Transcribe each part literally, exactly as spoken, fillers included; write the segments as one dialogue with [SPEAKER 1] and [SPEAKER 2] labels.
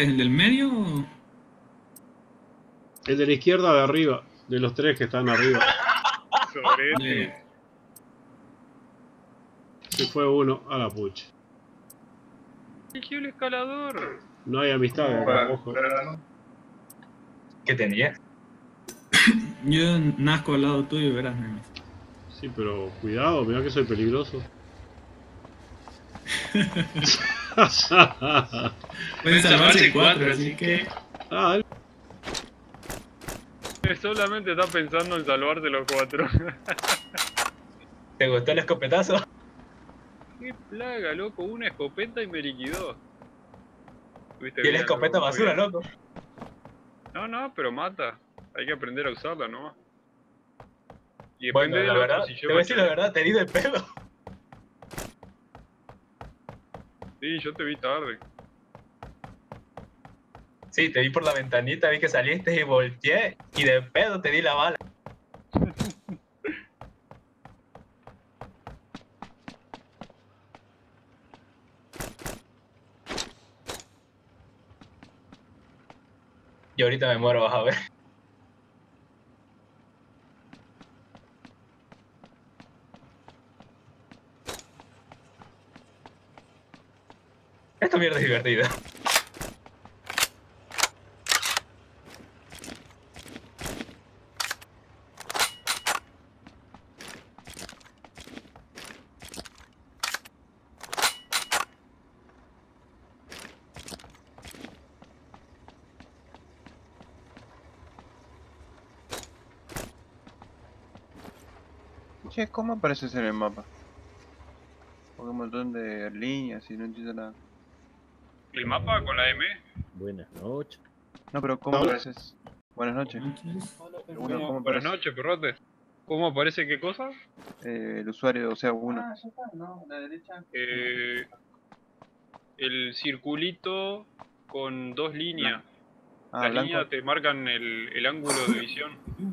[SPEAKER 1] es el del medio o...?
[SPEAKER 2] El de la izquierda de arriba, de los tres que están arriba.
[SPEAKER 3] Sobre este.
[SPEAKER 2] Se fue uno a la pucha.
[SPEAKER 3] Eligió el escalador.
[SPEAKER 2] No hay amistad acá, ojo.
[SPEAKER 4] ¿Qué tenía?
[SPEAKER 1] Yo nazco al lado tuyo, verás, Nemes.
[SPEAKER 2] Sí, pero cuidado, mirá que soy peligroso.
[SPEAKER 1] Pueden salvarse cuatro, así que...
[SPEAKER 2] Ah, él.
[SPEAKER 3] Solamente está pensando en salvarse los cuatro.
[SPEAKER 4] ¿Te gustó el escopetazo?
[SPEAKER 3] Qué plaga, loco. Una escopeta y me liquidó.
[SPEAKER 4] Y el escopeta basura, loco.
[SPEAKER 3] No, no, pero mata. Hay que aprender a usarla, ¿no? Y
[SPEAKER 4] Bueno,
[SPEAKER 3] depende
[SPEAKER 4] la
[SPEAKER 3] de
[SPEAKER 4] verdad,
[SPEAKER 3] loco, si
[SPEAKER 4] te voy a decir la verdad, te di de pedo.
[SPEAKER 3] Sí, yo te vi tarde.
[SPEAKER 4] Sí, te vi por la ventanita, vi que saliste y volteé y de pedo te di la bala. Y ahorita me muero, vas a ver. Esta mierda es divertida.
[SPEAKER 5] Che, ¿cómo apareces en el mapa? Porque un montón de líneas y no entiendo nada.
[SPEAKER 3] ¿El mapa con la M?
[SPEAKER 6] Buenas noches.
[SPEAKER 5] No, pero ¿cómo
[SPEAKER 2] Hola.
[SPEAKER 5] apareces? Buenas noches. Uno, ¿cómo
[SPEAKER 3] ¿Cómo? Buenas
[SPEAKER 5] aparece?
[SPEAKER 3] noches, perrote. ¿Cómo aparece qué cosa?
[SPEAKER 5] Eh, el usuario, o sea, uno.
[SPEAKER 3] Eh, el circulito con dos líneas.
[SPEAKER 5] Ah,
[SPEAKER 3] Las
[SPEAKER 5] blanco.
[SPEAKER 3] líneas te marcan el, el ángulo de visión.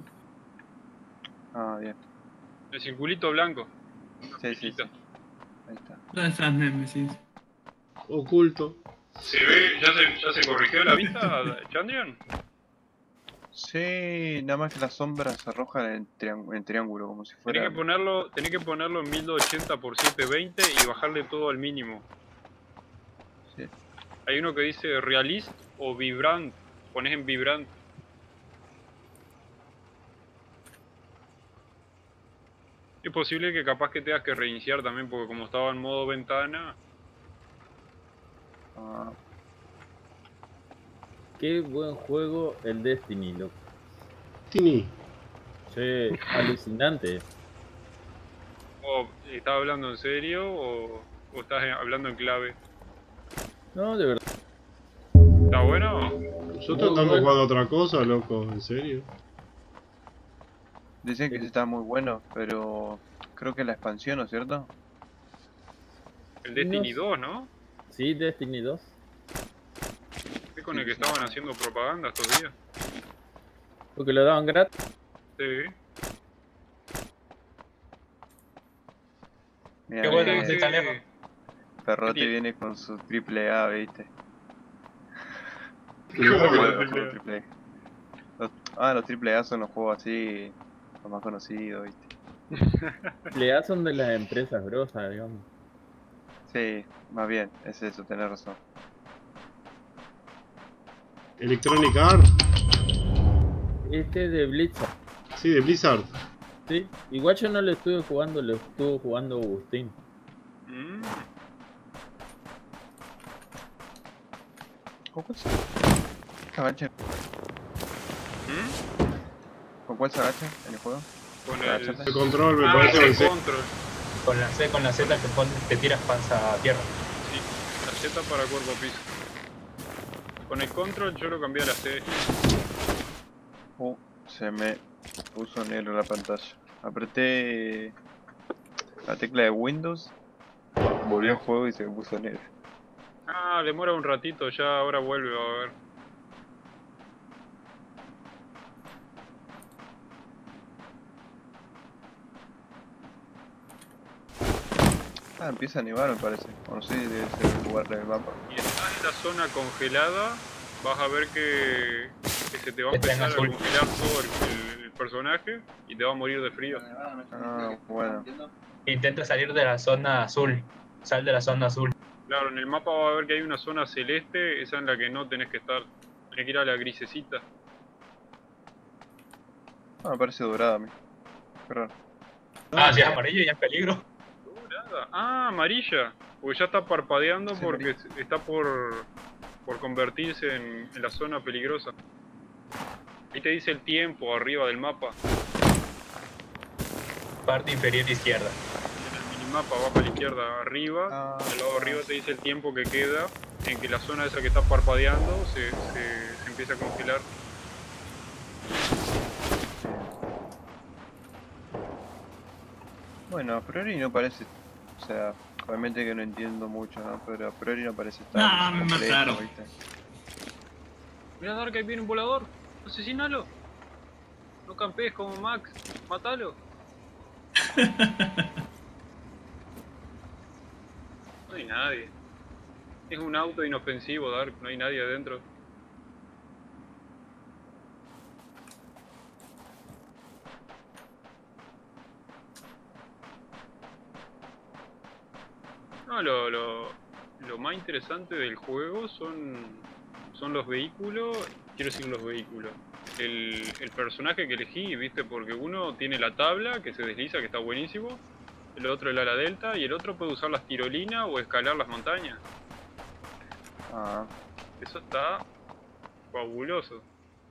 [SPEAKER 5] Ah, bien.
[SPEAKER 3] El circulito blanco.
[SPEAKER 5] Sí, sí, sí.
[SPEAKER 3] Flechita.
[SPEAKER 5] Ahí está.
[SPEAKER 1] ¿Dónde estás, Nemesis?
[SPEAKER 2] Oculto.
[SPEAKER 3] ¿Se ve? ¿Ya se, ya se corrigió la vista, Chandrian?
[SPEAKER 5] Sí, nada más que las sombras se arrojan en, triángulo, en triángulo, como si fuera...
[SPEAKER 3] Tenés que ponerlo, tenés que ponerlo en mil ochenta por setecientos veinte y bajarle todo al mínimo.
[SPEAKER 5] Sí.
[SPEAKER 3] Hay uno que dice realist o vibrant. Pones en vibrant. Es posible que capaz que tengas que reiniciar también, porque como estaba en modo ventana.
[SPEAKER 5] Ah,
[SPEAKER 6] Qué buen juego el Destiny, loco.
[SPEAKER 2] Tini.
[SPEAKER 6] Che, alucinante.
[SPEAKER 3] O estás hablando en serio o, o estás hablando en clave.
[SPEAKER 6] No, de verdad.
[SPEAKER 3] ¿Está bueno?
[SPEAKER 2] Yo tratando de jugar a otra cosa, loco, en serio.
[SPEAKER 5] dicen que sí está muy bueno, pero creo que la expansión, ¿no es cierto?
[SPEAKER 3] El Destiny
[SPEAKER 6] No.
[SPEAKER 3] dos, ¿no?
[SPEAKER 6] Sí, Destiny dos.
[SPEAKER 3] Es con el que estaban haciendo propaganda estos días.
[SPEAKER 6] Porque lo daban gratis.
[SPEAKER 3] Sí.
[SPEAKER 5] Mira,
[SPEAKER 4] Qué bueno,
[SPEAKER 5] eh,
[SPEAKER 4] no está lejos.
[SPEAKER 5] Ferrote
[SPEAKER 3] ¿Qué
[SPEAKER 5] viene con su triple A, ¿viste?
[SPEAKER 3] ¿Cómo que
[SPEAKER 5] Bueno,
[SPEAKER 3] la
[SPEAKER 5] los juegos triple A. Los- ah, los triple A son los juegos así, los más conocidos, ¿viste?
[SPEAKER 6] Le A son de las empresas grosas, digamos.
[SPEAKER 5] Sí, más bien, es eso, tenés razón.
[SPEAKER 2] Electronic Arts.
[SPEAKER 6] Este es de Blizzard.
[SPEAKER 2] Sí, de Blizzard.
[SPEAKER 6] Sí. Igual yo no lo estuve jugando, lo estuvo jugando Agustín.
[SPEAKER 3] Mm.
[SPEAKER 5] ¿Con cuál se agacha?
[SPEAKER 3] ¿Mm?
[SPEAKER 5] ¿Con cuál se agacha en el juego?
[SPEAKER 3] Con el...
[SPEAKER 5] Agachate.
[SPEAKER 2] El control me
[SPEAKER 3] Ah,
[SPEAKER 2] parece
[SPEAKER 3] el
[SPEAKER 2] que sí.
[SPEAKER 3] control.
[SPEAKER 4] Con la C, con la Z te, pones, te tiras panza a tierra.
[SPEAKER 3] Sí, la Z para cuerpo a piso. Con el control yo lo cambié a la C.
[SPEAKER 5] Uh, se me puso negro la pantalla. Apreté la tecla de Windows, volvió al juego y se me puso negro.
[SPEAKER 3] Ah, demora un ratito, ya ahora vuelve a ver.
[SPEAKER 5] Ah, empieza a nevar me parece. O no sé, debe ser el lugar del mapa.
[SPEAKER 3] Y estás en la zona congelada vas a ver que, que se te va a
[SPEAKER 4] Está en
[SPEAKER 3] empezar a
[SPEAKER 4] azul.
[SPEAKER 3] congelar todo el, el- el personaje y te va a morir de frío.
[SPEAKER 5] Ah, bueno.
[SPEAKER 4] Intenta salir de la zona azul. Sal de la zona azul.
[SPEAKER 3] Claro, en el mapa va a ver que hay una zona celeste, esa en la que no tenés que estar. Tenés que ir a la grisecita.
[SPEAKER 5] Ah, me parece dorada a mí. Qué raro.
[SPEAKER 4] Ah, si es amarillo ya es peligro.
[SPEAKER 3] Dorada. Ah, amarilla. Porque ya está parpadeando
[SPEAKER 5] Sí,
[SPEAKER 3] porque está por, por convertirse en, en la zona peligrosa. Ahí te dice el tiempo arriba del mapa.
[SPEAKER 4] Parte inferior izquierda.
[SPEAKER 3] En el minimapa abajo a la izquierda arriba.
[SPEAKER 5] Ah.
[SPEAKER 3] Al lado arriba te dice el tiempo que queda en que la zona esa que está parpadeando se, se, se empieza a congelar.
[SPEAKER 5] Bueno, a priori no parece. O sea, obviamente que no entiendo mucho, ¿no? Pero a priori no parece estar.
[SPEAKER 1] Ah, me
[SPEAKER 5] completo,
[SPEAKER 1] mataron.
[SPEAKER 5] ¿viste?
[SPEAKER 3] Mira, Dark, ahí viene un volador. Asesinalo. No campees como Max. Mátalo. No hay nadie. Es un auto inofensivo, Dark. No hay nadie adentro. No, lo, lo, lo más interesante del juego son, son los vehículos. Quiero decir los vehículos. El, el personaje que elegí, ¿viste? Porque uno tiene la tabla que se desliza, que está buenísimo. El otro el ala delta y el otro puede usar las tirolinas o escalar las montañas.
[SPEAKER 5] Ah,
[SPEAKER 3] Eso está fabuloso.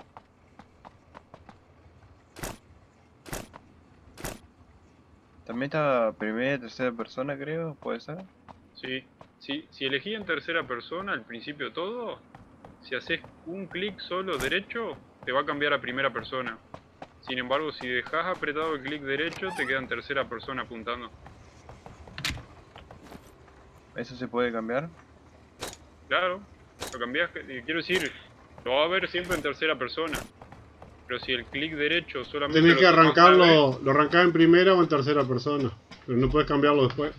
[SPEAKER 5] también está primera y tercera persona, creo, puede ser.
[SPEAKER 3] Sí, sí, si elegí en tercera persona al principio todo, si haces un clic solo derecho, te va a cambiar a primera persona. Sin embargo, si dejas apretado el clic derecho, te queda en tercera persona apuntando.
[SPEAKER 5] ¿Eso se puede cambiar?
[SPEAKER 3] Claro, lo cambias, eh, quiero decir, lo va a ver siempre en tercera persona. Pero si el clic derecho solamente
[SPEAKER 2] Tenés
[SPEAKER 3] lo
[SPEAKER 2] que
[SPEAKER 3] tocas una vez,
[SPEAKER 2] arrancarlo, lo arrancás en primera o en tercera persona. Pero no puedes cambiarlo después.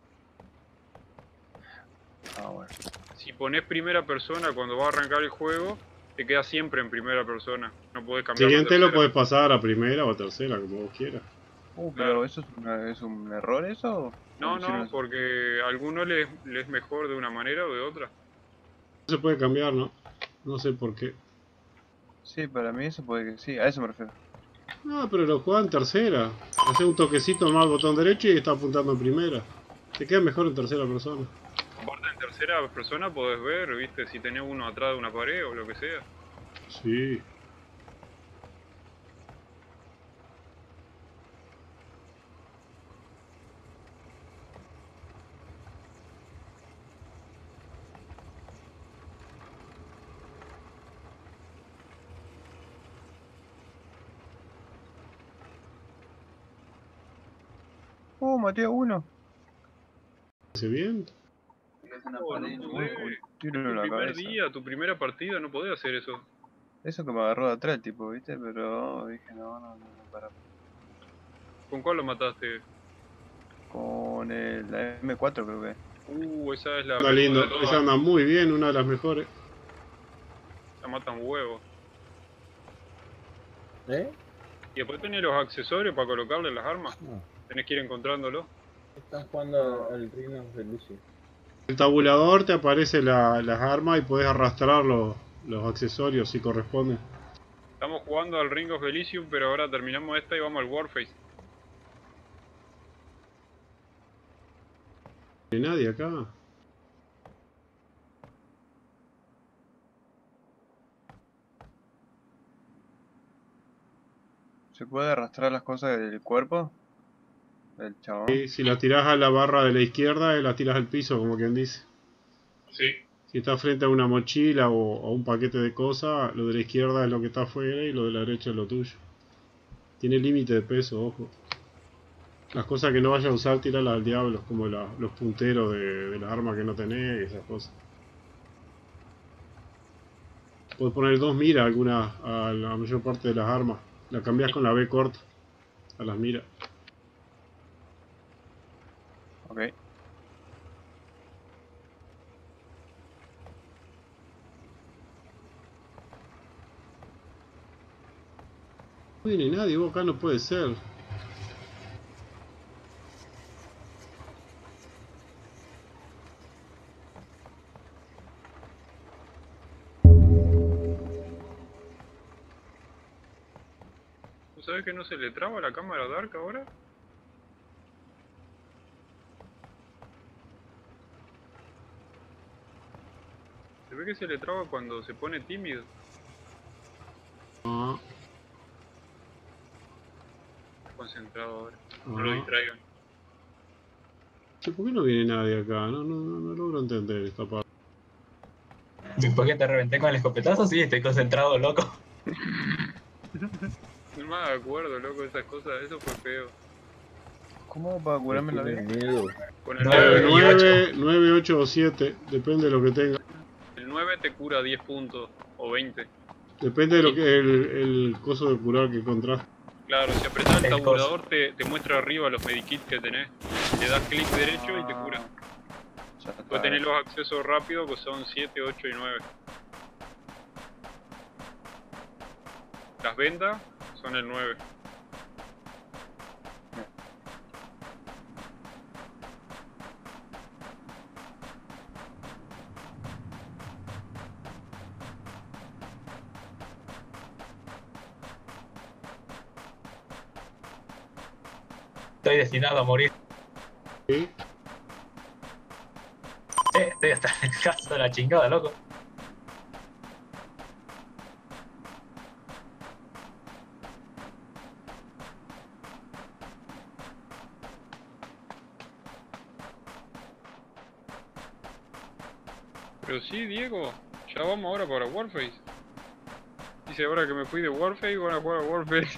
[SPEAKER 5] Ah, bueno.
[SPEAKER 3] si pones primera persona cuando va a arrancar el juego, te queda siempre en primera persona. No podés cambiar.
[SPEAKER 2] Siguiente lo puedes pasar a primera o a tercera, como vos quieras.
[SPEAKER 5] Uh, pero
[SPEAKER 3] Claro.
[SPEAKER 5] ¿eso es, una- es un error eso?
[SPEAKER 3] No,
[SPEAKER 5] ¿O hicieron
[SPEAKER 3] no,
[SPEAKER 5] eso?
[SPEAKER 3] porque a algunos les, les es mejor de una manera o de otra.
[SPEAKER 2] No se puede cambiar, ¿no? No sé por qué.
[SPEAKER 5] Sí, para mí eso puede que sí, a eso me refiero.
[SPEAKER 2] Ah, pero lo juega en tercera. Hace un toquecito más al botón derecho y está apuntando en primera. Te queda mejor en tercera persona.
[SPEAKER 3] Aparte en tercera persona podés ver, viste, si tenés uno atrás de una pared o lo que sea.
[SPEAKER 2] Sí.
[SPEAKER 5] Oh, maté a uno.
[SPEAKER 2] ¿Hace bien?
[SPEAKER 3] Oh, no podés.
[SPEAKER 5] Tiro
[SPEAKER 3] Tu
[SPEAKER 5] en la
[SPEAKER 3] primer
[SPEAKER 5] cabeza.
[SPEAKER 3] día, tu primera partida, no podés hacer eso.
[SPEAKER 5] Eso que me agarró de atrás, tipo, ¿viste? Pero dije, no, no, no, no, para.
[SPEAKER 3] ¿Con cuál lo mataste?
[SPEAKER 5] Con el, la M cuatro creo que.
[SPEAKER 3] Uh, esa es la
[SPEAKER 2] Anda
[SPEAKER 3] mejor
[SPEAKER 2] lindo.
[SPEAKER 3] de todas.
[SPEAKER 2] Esa anda muy bien, una de las mejores.
[SPEAKER 3] Esa mata un huevo.
[SPEAKER 6] ¿Eh?
[SPEAKER 3] Y después tenés los accesorios para colocarle las armas.
[SPEAKER 6] No.
[SPEAKER 3] Tenés que ir encontrándolo.
[SPEAKER 6] Están jugando al Rhino of the Lucio.
[SPEAKER 2] El tabulador te aparece la- las armas y puedes arrastrar los, los accesorios si corresponden.
[SPEAKER 3] Estamos jugando al Ring of Elysium, pero ahora terminamos esta y vamos al Warface.
[SPEAKER 2] No hay nadie acá.
[SPEAKER 5] ¿Se puede arrastrar las cosas del cuerpo? Del chabón.
[SPEAKER 2] Y si la tirás a la barra de la izquierda, la tiras al piso, como quien dice.
[SPEAKER 3] Sí.
[SPEAKER 2] Si está frente a una mochila o a un paquete de cosas, lo de la izquierda es lo que está afuera y lo de la derecha es lo tuyo. Tiene límite de peso, ojo. Las cosas que no vayas a usar, tiralas al diablo, como la- los punteros de, de las armas que no tenés y esas cosas. Puedes poner dos miras algunas a la mayor parte de las armas. La cambias con la B corta a las miras.
[SPEAKER 5] Ok.
[SPEAKER 2] No viene nadie, vos acá no puede ser.
[SPEAKER 3] ¿Tú sabes que no se le traba la cámara Dark ahora? Se ve que se le traba cuando se pone tímido.
[SPEAKER 2] Ah,
[SPEAKER 3] Concentrado ahora. No lo
[SPEAKER 2] ah.
[SPEAKER 3] distraigan.
[SPEAKER 2] Che, ¿por qué no viene nadie acá? No, no, no, no logro entender esta parte.
[SPEAKER 4] Después que te reventé con el escopetazo, sí, estoy concentrado, loco.
[SPEAKER 3] No me acuerdo, loco, de esas cosas. Eso fue feo.
[SPEAKER 5] ¿Cómo para curarme la
[SPEAKER 6] Tiene
[SPEAKER 5] vida?
[SPEAKER 6] miedo.
[SPEAKER 3] Con el
[SPEAKER 4] Nueve,
[SPEAKER 3] nueve,
[SPEAKER 2] nueve, nueve, ocho o siete, depende de lo que tenga.
[SPEAKER 3] el nueve te cura diez puntos o veinte.
[SPEAKER 2] Depende de lo que el, el coso de curar que encontraste.
[SPEAKER 3] Claro, si apretás el
[SPEAKER 4] El
[SPEAKER 3] tabulador te, te muestra arriba los medikits que tenés. Le das clic derecho y te cura.
[SPEAKER 5] Ya está.
[SPEAKER 3] Después tenés los accesos rápidos que son siete, ocho y nueve. Las vendas son el nueve.
[SPEAKER 4] Estoy destinado a morir.
[SPEAKER 2] ¿Sí?
[SPEAKER 4] Sí, estoy hasta en casa de la chingada, loco.
[SPEAKER 3] Pero sí, Diego, ya vamos ahora para Warface. Dice ahora que me fui de Warface, van a jugar a Warface.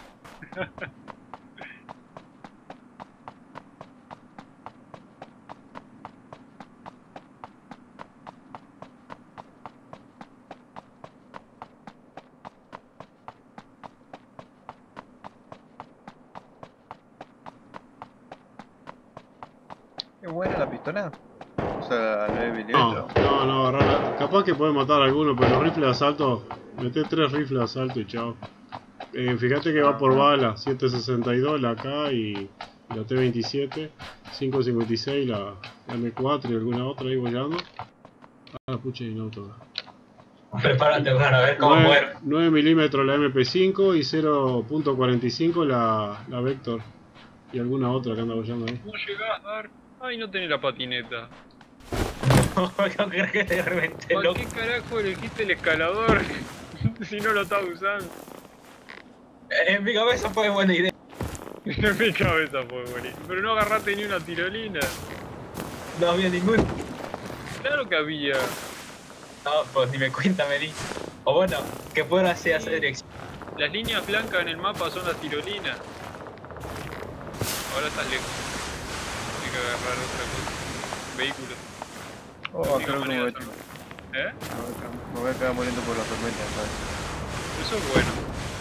[SPEAKER 5] ¿Es buena la pistola? O sea, nueve
[SPEAKER 2] No,
[SPEAKER 5] milímetros.
[SPEAKER 2] no, no, agarrala. Capaz que puede matar a alguno, pero los rifles de asalto, meté tres rifles de asalto y chao. Eh, fíjate que va por bala, siete sesenta y dos la K y la T veintisiete, cinco cincuenta y seis la, la M cuatro y alguna otra ahí bollando. Ah, la pucha y no toda.
[SPEAKER 4] Prepárate para ver cómo muero.
[SPEAKER 2] nueve milímetros la M P cinco y cero punto cuarenta y cinco la, la Vector. Y alguna otra que anda bollando ahí.
[SPEAKER 3] ¿Cómo llegás, Dark? Ay, no tenés la patineta.
[SPEAKER 4] No creo que te reventé,
[SPEAKER 3] ¿Para
[SPEAKER 4] loco.
[SPEAKER 3] qué carajo elegiste el escalador? Si no lo estás usando.
[SPEAKER 4] En mi cabeza fue buena idea.
[SPEAKER 3] En mi cabeza fue morir. Pero no agarraste ni una tirolina.
[SPEAKER 4] No había ninguno.
[SPEAKER 3] Claro que había.
[SPEAKER 4] No, pues ni me cuenta, me di. O bueno, que puedo hacer esa dirección.
[SPEAKER 3] Las líneas blancas en el mapa son las tirolinas. Ahora estás lejos. Hay que agarrar otra cosa. Vehículo.
[SPEAKER 5] Oh,
[SPEAKER 3] La única
[SPEAKER 5] creo que me
[SPEAKER 3] manera
[SPEAKER 5] voy,
[SPEAKER 3] son- ¿Eh?
[SPEAKER 5] me voy a quedar- me voy a quedar muriendo por la tormenta, ¿sabes?
[SPEAKER 3] Eso es bueno.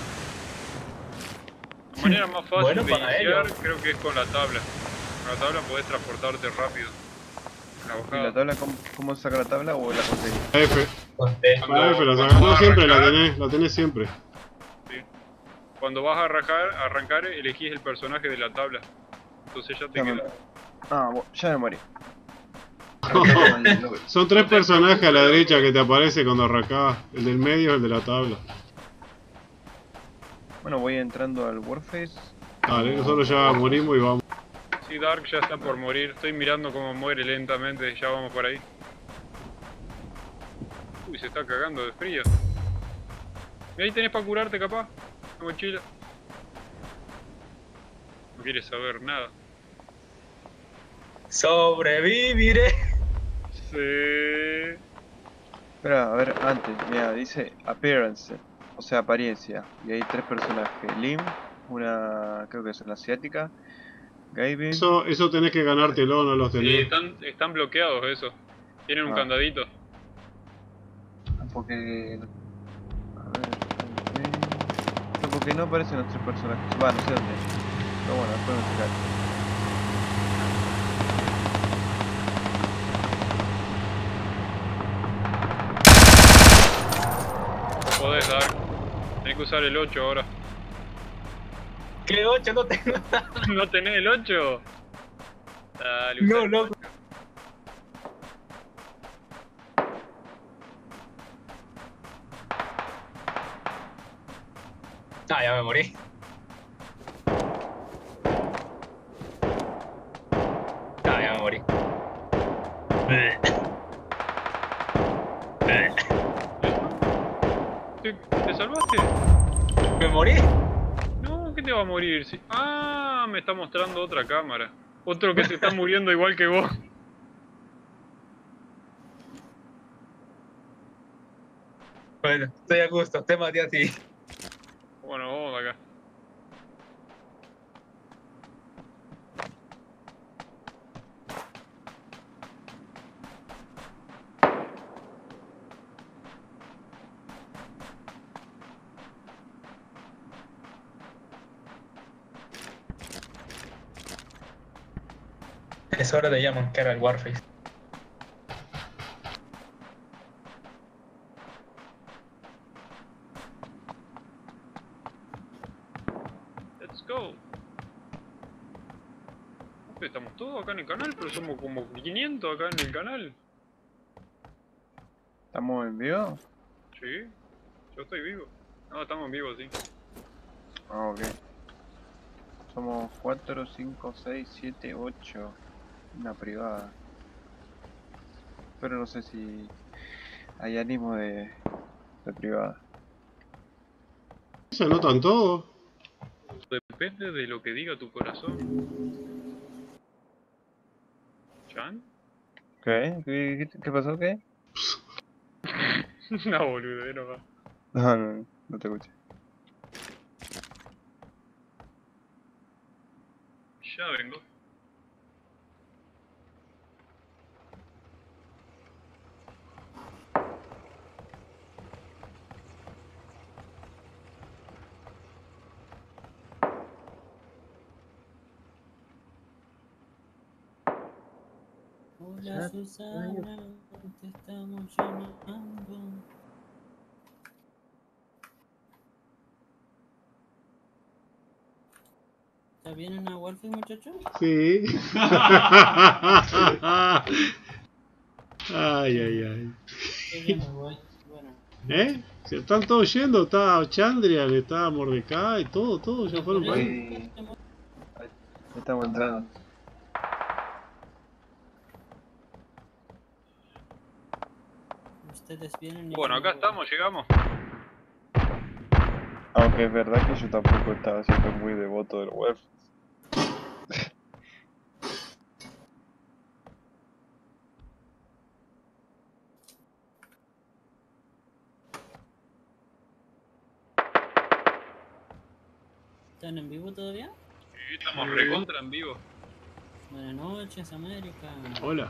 [SPEAKER 3] La manera más fácil
[SPEAKER 4] Bueno
[SPEAKER 3] de
[SPEAKER 4] para
[SPEAKER 3] iniciar
[SPEAKER 4] ellos.
[SPEAKER 3] creo que es con la tabla. Con la tabla podés transportarte rápido. La
[SPEAKER 5] ¿Y
[SPEAKER 3] bajada.
[SPEAKER 5] la tabla, cómo, cómo saca la tabla o la conseguí?
[SPEAKER 2] La F,
[SPEAKER 4] Conté.
[SPEAKER 2] la F la
[SPEAKER 3] cuando
[SPEAKER 2] sacas. No
[SPEAKER 3] vas a
[SPEAKER 2] siempre la
[SPEAKER 3] arrancar-
[SPEAKER 2] tenés, la tenés siempre.
[SPEAKER 3] Cuando vas a arrancar, arrancar elegís el personaje de la tabla. Entonces ya te
[SPEAKER 5] Ya me-
[SPEAKER 3] queda.
[SPEAKER 5] Ah, bueno, ya me morí.
[SPEAKER 2] Son tres personajes a la derecha que te aparece cuando arrancás. El del medio es el de la tabla.
[SPEAKER 5] Bueno, voy entrando al Warface.
[SPEAKER 2] Dale, nosotros ya morimos y vamos.
[SPEAKER 3] Sí, Dark ya está por morir. Estoy mirando cómo muere lentamente. Ya vamos por ahí. Uy, se está cagando de frío. Y ahí tenés para curarte, capaz. La mochila. No quieres saber nada.
[SPEAKER 4] Sobreviviré.
[SPEAKER 3] Sí.
[SPEAKER 5] Espera, a ver, antes, mira, dice Appearance, o sea, apariencia. Y hay tres personajes. Lim, una, creo que es una asiática. Gaby.
[SPEAKER 2] Eso, eso tenés que ganártelo, no los
[SPEAKER 3] Sí,
[SPEAKER 2] tenés.
[SPEAKER 3] están, están bloqueados eso. Tienen un
[SPEAKER 5] Ah.
[SPEAKER 3] candadito.
[SPEAKER 5] Porque. A ver, ok. No, porque no aparecen los tres personajes. Va, no sé dónde. Pero bueno, después me fijar.
[SPEAKER 3] No podés, Dark. Tenés que usar el ocho ahora.
[SPEAKER 4] ¿Qué ocho? No tengo.
[SPEAKER 3] ¿No tenés el ocho? Dale,
[SPEAKER 4] No,
[SPEAKER 3] usa el
[SPEAKER 4] loco.
[SPEAKER 3] ocho.
[SPEAKER 4] Ah, ya me morí. Ah, ya me morí.
[SPEAKER 3] ¿Te, te salvaste?
[SPEAKER 4] ¿Me morí?
[SPEAKER 3] No, ¿qué te va a morir? Sí. Ah, me está mostrando otra cámara. Otro que se está muriendo igual que vos.
[SPEAKER 4] Bueno, estoy a gusto, te maté a ti.
[SPEAKER 3] Bueno, vamos de acá.
[SPEAKER 4] Es hora de ya mancar al Warface.
[SPEAKER 3] Let's go. Estamos todos acá en el canal, pero somos como quinientos acá en el canal.
[SPEAKER 5] ¿Estamos en vivo?
[SPEAKER 3] Sí, yo estoy vivo. No, estamos en vivo, sí.
[SPEAKER 5] Ah, ok. Somos cuatro, cinco, seis, siete, ocho. Una privada. Pero no sé si hay ánimo de, de privada.
[SPEAKER 2] Se anotan todos.
[SPEAKER 3] Depende de lo que diga tu corazón. ¿Chan?
[SPEAKER 5] ¿Qué? ¿Qué, qué, qué pasó? ¿Qué?
[SPEAKER 3] No, boludo, no va.
[SPEAKER 5] No, no, no, no te escuché.
[SPEAKER 3] Ya vengo.
[SPEAKER 7] Hola Susana, te estamos llamando. ¿Está bien en la Warface, muchachos?
[SPEAKER 2] Sí. Ay, ay, ay.
[SPEAKER 7] Yo ya me voy. Bueno.
[SPEAKER 2] ¿Eh? Se están todos yendo. Está Chandrian, está Mordecai, todo, todo. Ya fueron para ahí.
[SPEAKER 5] Uy, estamos entrando.
[SPEAKER 7] Ustedes vienen y
[SPEAKER 3] Bueno,
[SPEAKER 7] yo
[SPEAKER 3] acá
[SPEAKER 7] me voy.
[SPEAKER 3] estamos, llegamos.
[SPEAKER 5] Aunque es verdad que yo tampoco estaba siendo muy devoto del web.
[SPEAKER 7] ¿Están en vivo todavía?
[SPEAKER 3] Sí, estamos recontra en vivo.
[SPEAKER 7] Buenas noches, América.
[SPEAKER 2] Hola.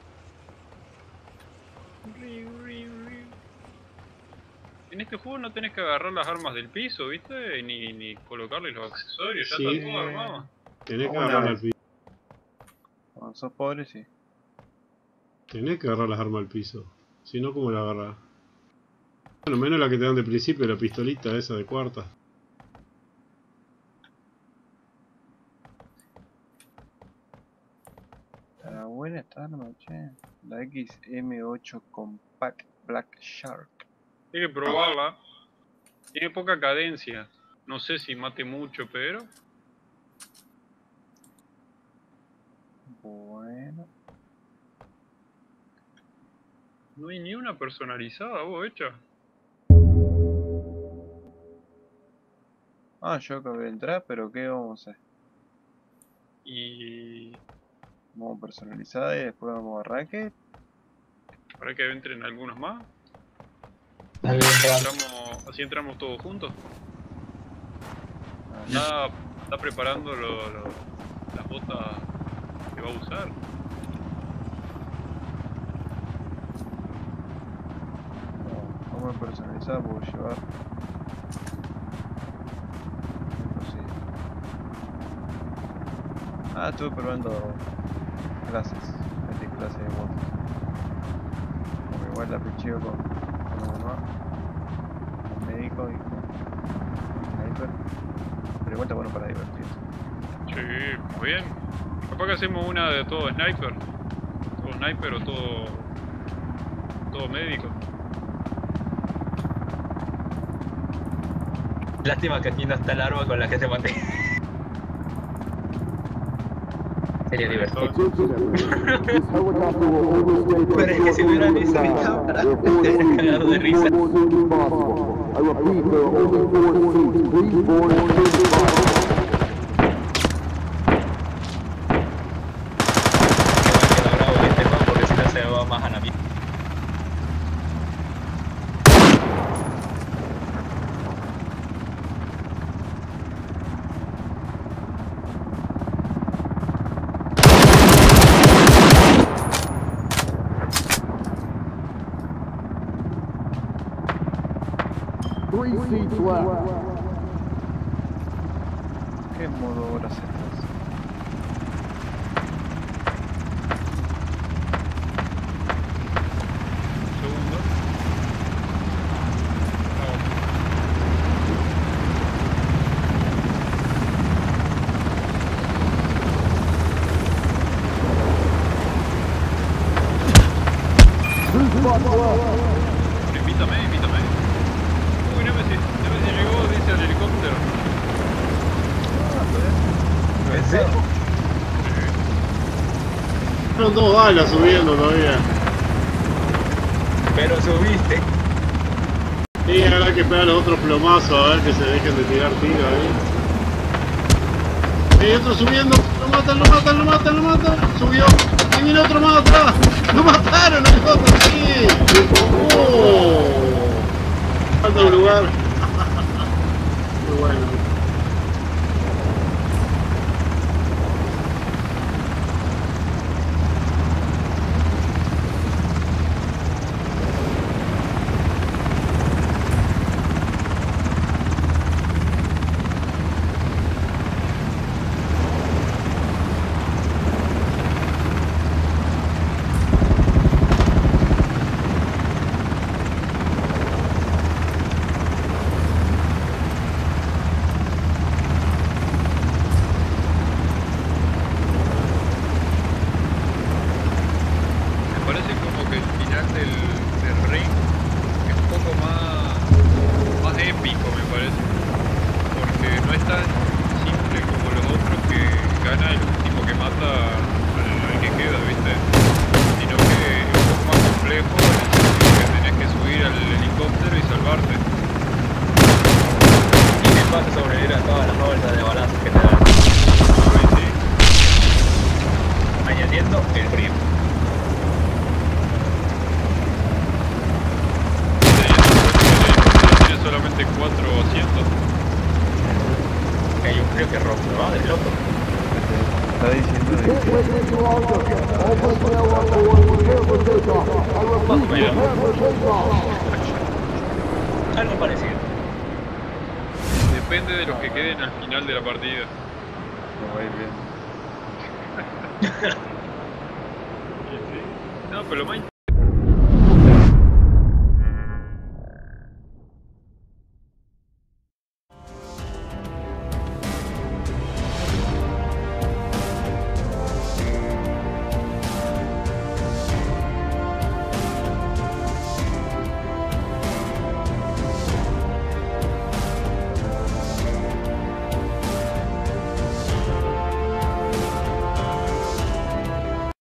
[SPEAKER 3] En este juego no tenés que agarrar las armas del piso, ¿viste? Ni, ni colocarle los accesorios, ya
[SPEAKER 2] Sí.
[SPEAKER 3] está todo armado.
[SPEAKER 2] Tenés que
[SPEAKER 5] ¿Cómo
[SPEAKER 2] agarrar
[SPEAKER 5] no?
[SPEAKER 2] al piso.
[SPEAKER 5] Cuando sos pobre, sí.
[SPEAKER 2] Tenés que agarrar las armas al piso. Si no, ¿cómo la agarras? Bueno, menos la que te dan de principio, la pistolita esa de cuarta.
[SPEAKER 5] Está buena esta arma, che. La X M ocho Compact Black Shark.
[SPEAKER 3] Hay que probarla. Tiene poca cadencia. No sé si mate mucho, pero...
[SPEAKER 5] Bueno.
[SPEAKER 3] No hay ni una personalizada, vos, hecha.
[SPEAKER 5] Ah, yo acabé de entrar, pero ¿qué vamos a hacer?
[SPEAKER 3] Y...
[SPEAKER 5] Vamos personalizada y después vamos a racket.
[SPEAKER 3] para que entren algunos más.
[SPEAKER 4] Ahí entrando.
[SPEAKER 3] Entramos, así entramos todos juntos.
[SPEAKER 5] Ah,
[SPEAKER 3] Está, está preparando lo- lo- las botas que va a usar.
[SPEAKER 5] no, vamos a personalizar, puedo llevar. Imposible. Ah, estuve probando clases. Metí clases de motos. Como igual la pecheo con, con uno más. Con médico y con sniper. Pero igual está bueno para divertirse.
[SPEAKER 3] Sí, muy bien. Capaz que hacemos una de todo sniper. Todo sniper o todo. Todo médico.
[SPEAKER 4] Lástima que aquí no está el arma con la que te maté. Sería divertido. Pero es que si hubieran visto mi cámara, te hubieran cagado de risa. Porque si no se va más a la mierda.
[SPEAKER 5] ¿Qué modo horas estás?
[SPEAKER 3] Segundo. Invítame, invítame. Uy, Nemesis, Nemesis llegó, dice el helicóptero.
[SPEAKER 4] ¿En serio?
[SPEAKER 2] Fueron dos balas subiendo todavía.
[SPEAKER 4] Pero subiste.
[SPEAKER 2] Y ahora hay que esperar a los otros plomazos a ver que se dejen de tirar tiros ahí. Hay otro subiendo, lo matan, lo matan, lo matan, lo matan. Subió, y viene otro más atrás. Lo mataron el otro, sí. Oh. Falta un lugar. Muy bueno.
[SPEAKER 4] Algo parecido.
[SPEAKER 3] Depende de los que queden al final de la partida.
[SPEAKER 5] No va a ir bien.
[SPEAKER 3] No, pero lo más